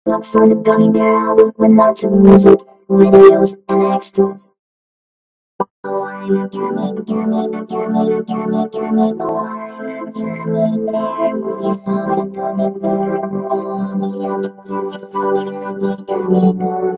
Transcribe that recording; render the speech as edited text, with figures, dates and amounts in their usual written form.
Look for the Gummy Bear album with lots of music, videos, and extras. Oh, I'm a gummy, gummy, gummy, gummy, gummy boy. I'm a gummy bear. You found a gummy bear. Oh, I'm a gummy